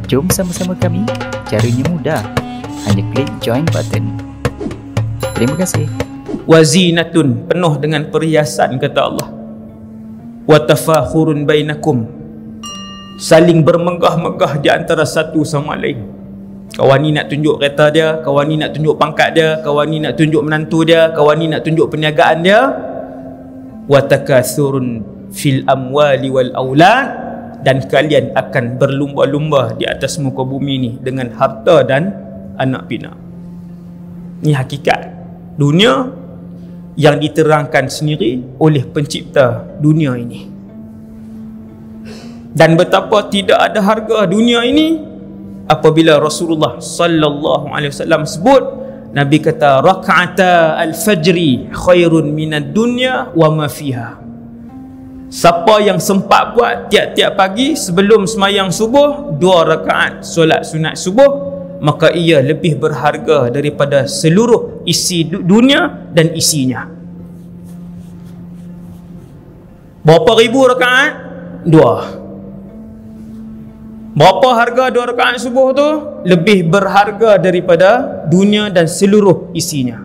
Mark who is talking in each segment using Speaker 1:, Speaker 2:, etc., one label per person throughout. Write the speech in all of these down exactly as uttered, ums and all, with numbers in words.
Speaker 1: Jom sama-sama kami. Caranya mudah. Hanya klik join button. Terima kasih.
Speaker 2: Wazinatun, penuh dengan perhiasan, kata Allah. Wa tafakhurun bainakum, saling bermegah-megah di antara satu sama lain. Kawan ni nak tunjuk kereta dia, kawan ni nak tunjuk pangkat dia, kawan ni nak tunjuk menantu dia, kawan ni nak tunjuk perniagaan dia. Wa takathurun fil amwali wal aulad, dan kalian akan berlumba-lumba di atas muka bumi ni dengan harta dan anak pinak. Ini hakikat dunia yang diterangkan sendiri oleh pencipta dunia ini. Dan betapa tidak ada harga dunia ini apabila Rasulullah sallallahu alaihi wasallam sebut, Nabi kata rak'ata al-fajri khairun minad dunya wa ma fiha. Siapa yang sempat buat tiap-tiap pagi sebelum semayang subuh dua rakaat solat sunat subuh, maka ia lebih berharga daripada seluruh isi dunia dan isinya. Berapa ribu rakaat? Dua. Berapa harga dua rakaat subuh tu? Lebih berharga daripada dunia dan seluruh isinya.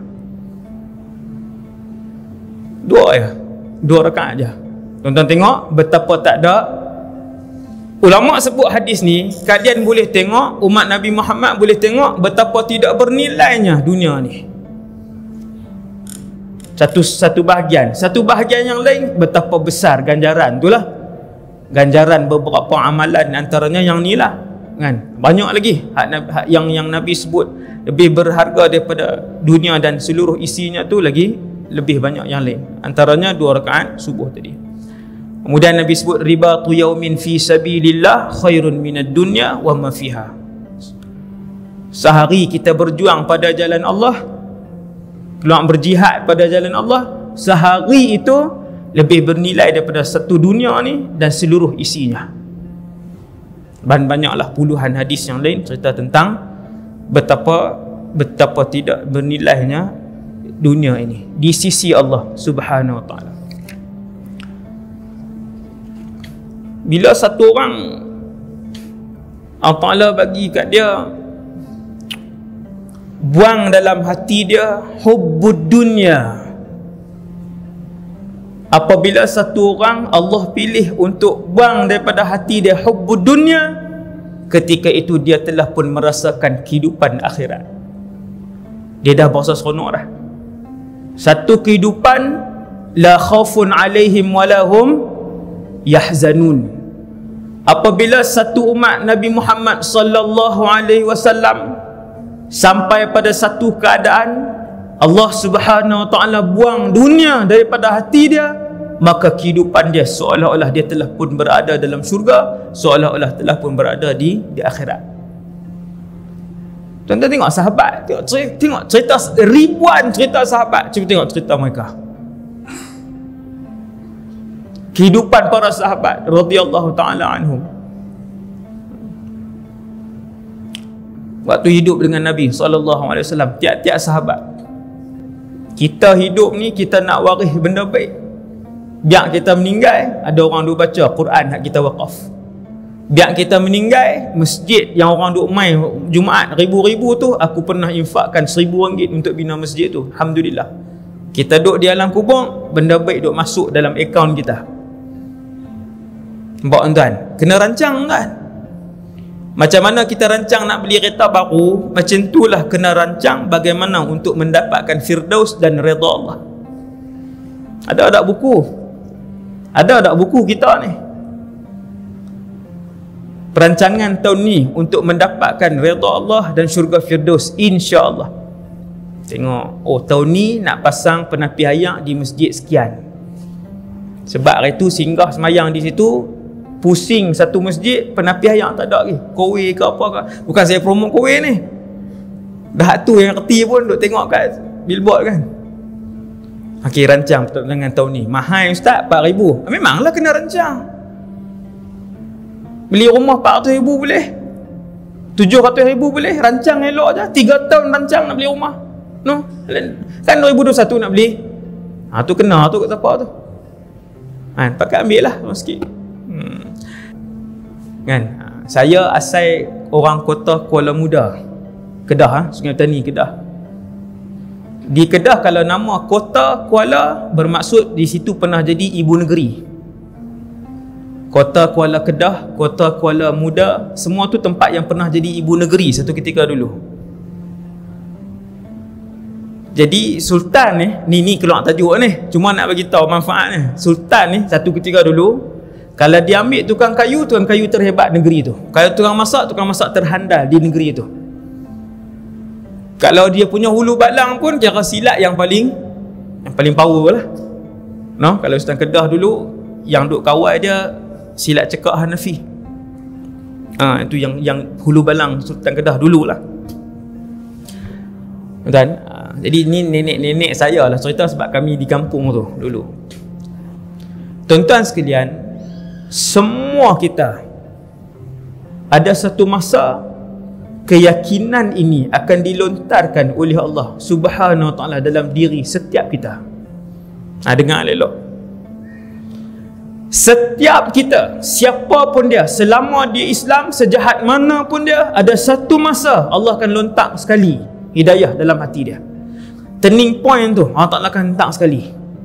Speaker 2: Dua ya, dua rakaat je. Tuan-tuan tengok betapa tak ada. Ulama sebut hadis ni, kalian boleh tengok, umat Nabi Muhammad boleh tengok betapa tidak bernilainya dunia ni. Satu satu bahagian, satu bahagian yang lain betapa besar ganjaran itulah. Ganjaran beberapa amalan antaranya yang ni lah, kan? Banyak lagi hak, hak yang yang Nabi sebut lebih berharga daripada dunia dan seluruh isinya tu, lagi lebih banyak yang lain. Antaranya dua rakaat subuh tadi. Kemudian Nabi sebut ribatu yaumin fi sabilillah khairun minad dunya wa ma fiha. Sehari kita berjuang pada jalan Allah, keluar berjihad pada jalan Allah, sehari itu lebih bernilai daripada satu dunia ni dan seluruh isinya. Dan banyaklah puluhan hadis yang lain cerita tentang betapa betapa tidak bernilainya dunia ini di sisi Allah Subhanahu wa taala. Bila satu orang Allah Ta'ala bagi kat dia, buang dalam hati dia hubbud dunya. Apabila satu orang Allah pilih untuk buang daripada hati dia hubbud dunya, ketika itu dia telah pun merasakan kehidupan akhirat. Dia dah berasa seronok dah. Satu kehidupan la khaufun alaihim walahum yahzanun. Apabila satu umat Nabi Muhammad sallallahu alaihi wasallam sampai pada satu keadaan Allah Subhanahu wa taala buang dunia daripada hati dia, maka kehidupan dia seolah-olah dia telah pun berada dalam syurga, seolah-olah telah pun berada di di akhirat. Tuan-tuan tengok sahabat, tengok cerita, tengok cerita ribuan cerita sahabat, cuba tengok cerita mereka. Kehidupan para sahabat radhiyallahu taala anhum. Waktu hidup dengan Nabi sallallahu alaihi wasallam, tiap-tiap sahabat. Kita hidup ni kita nak waris benda baik. Biar kita meninggal, ada orang duk baca Quran hak kita wakaf. Biar kita meninggal, masjid yang orang duk main Jumaat ribu-ribu tu, aku pernah infakkan seribu ringgit untuk bina masjid tu. Alhamdulillah. Kita duk di alam kubur, benda baik duk masuk dalam akaun kita. Nampak tuan? Kena rancang kan? Macam mana kita rancang nak beli kereta baru, macam itulah kena rancang bagaimana untuk mendapatkan firdaus dan redha Allah. Ada tak buku? Ada tak buku kita ni? Perancangan tahun ni untuk mendapatkan redha Allah dan syurga firdaus, insya-Allah. Tengok, oh tahun ni nak pasang penapi ayak di masjid sekian. Sebab hari tu singgah semayang di situ, pusing satu masjid, penapi ayak tak ada lagi. Kowe ke apa ke. Bukan saya promote kowe ni. Dah tu yang reti pun duk tengok kat billboard kan. Okey, rancang dengan tahun ni. Mahal ustaz, empat ribu. Memanglah kena rancang. Beli rumah empat ratus ribu boleh, tujuh ratus ribu boleh. Rancang elok je. tiga tahun rancang nak beli rumah. No? Kan dua ribu dua puluh satu nak beli. Ha, tu kena tu kat siapa tu. Kan, pakai ambil lah sikit. Hmm. Kan, saya asal orang kota Kuala Muda, Kedah, ha? Sungai Petani, Kedah. Di Kedah kalau nama kota Kuala bermaksud di situ pernah jadi ibu negeri. Kota Kuala Kedah, kota Kuala Muda, semua tu tempat yang pernah jadi ibu negeri satu ketika dulu. Jadi sultan ni, ni ni keluar tajuk ni, cuma nak bagi tahu manfaat ni. Sultan ni satu ketika dulu, kalau dia ambil tukang kayu, tukang kayu terhebat negeri tu. Kalau tukang masak, tukang masak terhandal di negeri tu. Kalau dia punya hulu balang pun cara silat yang paling yang paling power lah. No, kalau Sultan Kedah dulu yang duk kawal dia silat cekak Hanafi. Ah, ha, itu yang yang hulu balang Sultan Kedah dululah. Dan ha, jadi ni nenek-nenek saya lah cerita sebab kami di kampung tu dulu. Tuan-tuan sekalian, semua kita ada satu masa keyakinan ini akan dilontarkan oleh Allah Subhanahu Wa Taala dalam diri setiap kita. Ha, dengar elok. Setiap kita, siapa pun dia, selama dia Islam, sejahat mana pun dia, ada satu masa Allah akan lontak sekali hidayah dalam hati dia. Turning point tu Allah Taala akan hentak sekali.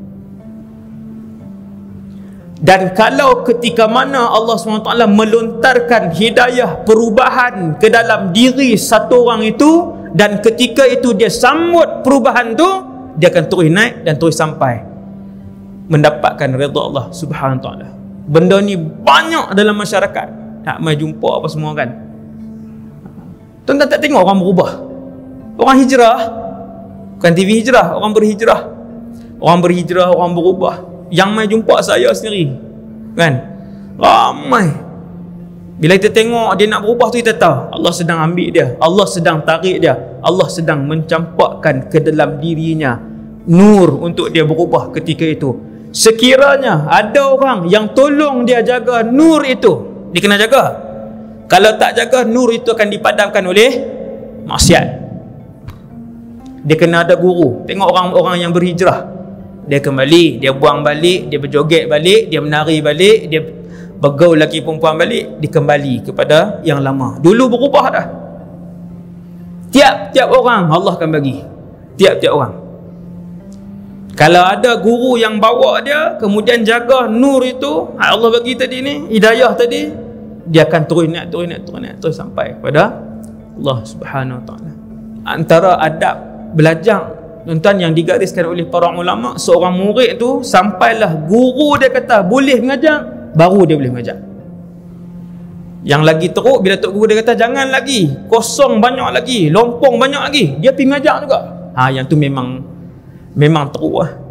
Speaker 2: Dan kalau ketika mana Allah subhanahu wa taala melontarkan hidayah perubahan ke dalam diri satu orang itu, dan ketika itu dia sambut perubahan tu, dia akan terus naik dan terus sampai mendapatkan redha Allah subhanahu wa taala. Benda ni banyak dalam masyarakat, tak mai jumpa apa semua kan. Tuan-tuan tak tengok orang berubah, orang hijrah, bukan T V hijrah, orang berhijrah, orang berhijrah, orang berubah. Yang mai jumpa saya sendiri kan, ramai. Bila kita tengok dia nak berubah tu, kita tahu Allah sedang ambil dia, Allah sedang tarik dia, Allah sedang mencampakkan ke dalam dirinya nur untuk dia berubah ketika itu. Sekiranya ada orang yang tolong dia jaga nur itu, dia kena jaga. Kalau tak jaga, nur itu akan dipadamkan oleh maksiat. Dia kena ada guru. Tengok orang-orang yang berhijrah, dia kembali, dia buang balik, dia berjoget balik, dia menari balik, dia bergaul lagi perempuan balik, dia kembali kepada yang lama. Dulu berubah dah. Tiap-tiap orang Allah akan bagi. Tiap-tiap orang. Kalau ada guru yang bawa dia, kemudian jaga nur itu, Allah bagi tadi ni, hidayah tadi, dia akan terus naik, terus naik, terus naik, terus sampai kepada Allah Subhanahu Wa Taala. Antara adab belajar, tuan-tuan, yang digariskan oleh para ulama, seorang murid tu sampailah guru dia kata boleh mengajar, baru dia boleh mengajar. Yang lagi teruk, bila tok guru dia kata jangan lagi, kosong banyak lagi, lompong banyak lagi, dia pergi mengajar juga. Ha, yang tu memang memang teruk lah.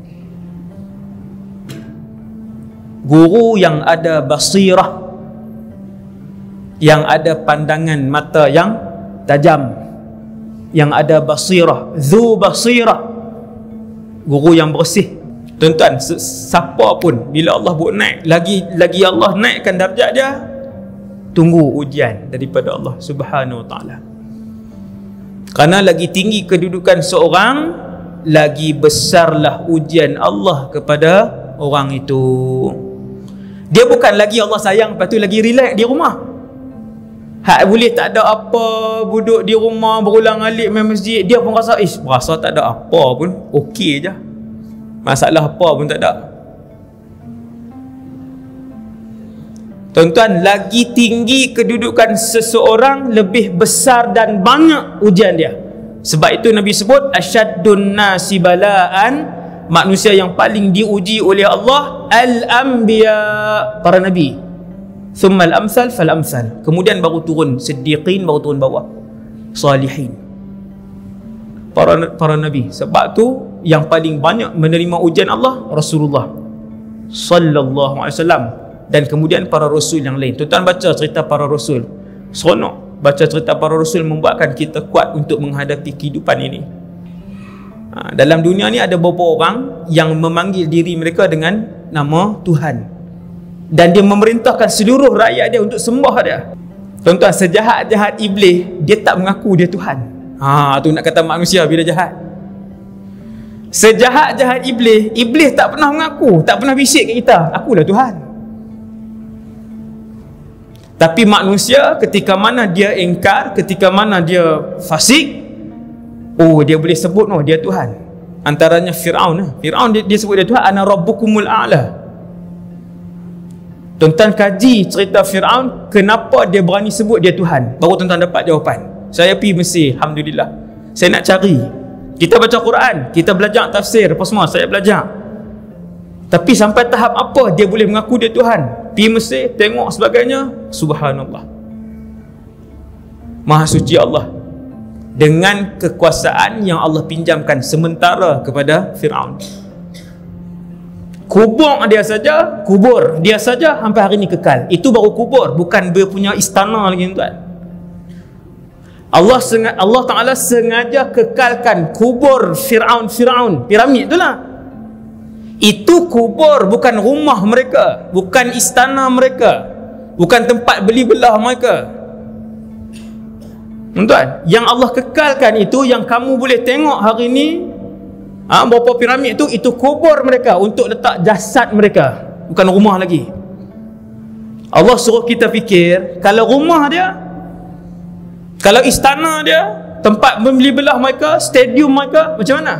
Speaker 2: Guru yang ada basirah, yang ada pandangan mata yang tajam, yang ada basirah, zu basirah, guru yang bersih. Tuan-tuan, siapa pun bila Allah buat naik, lagi lagi Allah naikkan darjat dia, tunggu ujian daripada Allah Subhanahu Wa Taala. Kerana lagi tinggi kedudukan seorang, lagi besarlah ujian Allah kepada orang itu. Dia bukan lagi Allah sayang, lepas tu lagi relax di rumah. Hak boleh tak ada apa, duduk di rumah berulang alik main masjid, dia pun rasa ish, berasa tak ada apa pun, okey je, masalah apa pun tak ada. Tuan-tuan, lagi tinggi kedudukan seseorang, lebih besar dan banyak ujian dia. Sebab itu Nabi sebut asyaddun nasi balaan, manusia yang paling diuji oleh Allah al-anbiya, para nabi. Thummal amsal fal amsal, kemudian baru turun siddiqin, baru turun bawah salihin, para para nabi. Sebab tu yang paling banyak menerima ujian Allah Rasulullah sallallahu alaihi wasallam, dan kemudian para rasul yang lain. Tuan-tuan baca cerita para rasul, seronok. Baca cerita para rasul membuatkan kita kuat untuk menghadapi kehidupan ini. Ha, dalam dunia ni ada beberapa orang yang memanggil diri mereka dengan nama Tuhan, dan dia memerintahkan seluruh rakyat dia untuk sembah dia. Tuan-tuan, sejahat-jahat iblis, dia tak mengaku dia Tuhan. Ha, tu nak kata manusia bila jahat. Sejahat-jahat iblis, iblis tak pernah mengaku, tak pernah bisik kat kita, akulah Tuhan. Tapi manusia ketika mana dia ingkar, ketika mana dia fasik, oh dia boleh sebut no dia Tuhan. Antaranya Fir'aun. Fir'aun dia, dia sebut dia Tuhan, ana rabbukumul a'la. Tuan-tuan kaji cerita Fir'aun, kenapa dia berani sebut dia Tuhan, baru tuan-tuan dapat jawapan. Saya pergi Mesir, alhamdulillah. Saya nak cari. Kita baca Quran, kita belajar tafsir, apa semua saya belajar. Tapi sampai tahap apa dia boleh mengaku dia Tuhan? Pergi Mesir, tengok sebagainya, subhanallah. Maha suci Allah dengan kekuasaan yang Allah pinjamkan sementara kepada Fir'aun. Kubur dia saja, kubur dia saja sampai hari ini kekal. Itu baru kubur, bukan dia punya istana lagi, tuan. Allah sengaja, Allah Taala sengaja kekalkan kubur Fir'aun, Fir'aun, piramid itulah. Itu kubur, bukan rumah mereka, bukan istana mereka, bukan tempat beli belah mereka. Tuan, yang Allah kekalkan itu, yang kamu boleh tengok hari ini, ha, berapa piramid itu, itu kubur mereka untuk letak jasad mereka, bukan rumah lagi. Allah suruh kita fikir, kalau rumah dia, kalau istana dia, tempat membeli belah mereka, stadium mereka, macam mana?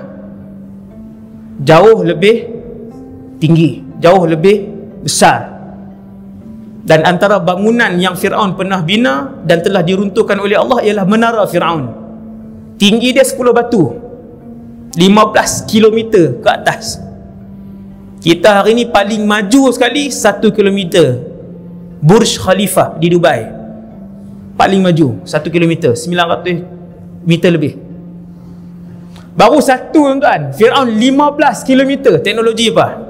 Speaker 2: Jauh lebih tinggi, jauh lebih besar. Dan antara bangunan yang Fir'aun pernah bina dan telah diruntuhkan oleh Allah ialah menara Fir'aun. Tinggi dia sepuluh batu, lima belas kilometer ke atas. Kita hari ni paling maju sekali satu kilometer, Burj Khalifa di Dubai, paling maju satu kilometer, sembilan ratus meter lebih. Baru satu, tuan. Fir'aun lima belas kilometer. Teknologi apa?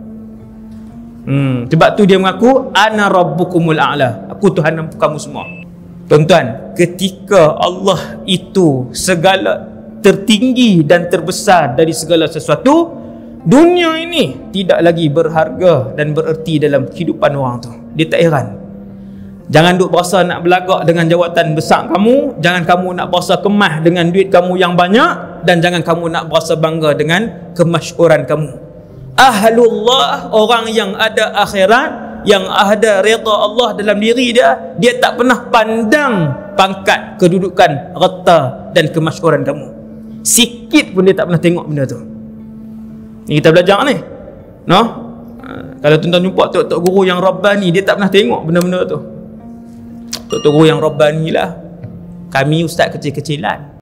Speaker 2: Hmm, sebab tu dia mengaku ana rabbukumul a'la, aku Tuhan kamu semua. Tuan-tuan, ketika Allah itu segala tertinggi dan terbesar dari segala sesuatu, dunia ini tidak lagi berharga dan bererti dalam kehidupan orang tu. Dia tak heran. Jangan duk berasa nak belagak dengan jawatan besar kamu, jangan kamu nak berasa kemah dengan duit kamu yang banyak, dan jangan kamu nak berasa bangga dengan kemasyhuran kamu. Ahlullah, orang yang ada akhirat, yang ada redha Allah dalam diri dia, dia tak pernah pandang pangkat, kedudukan, harta dan kemasyhuran kamu. Sikit pun dia tak pernah tengok benda tu. Ni kita belajar ni, no? Kalau tuan-tuan jumpa tok-tok guru yang Rabbani, dia tak pernah tengok benda-benda tu. Tok-tok guru yang Rabbani lah, kami ustaz kecil-kecilan.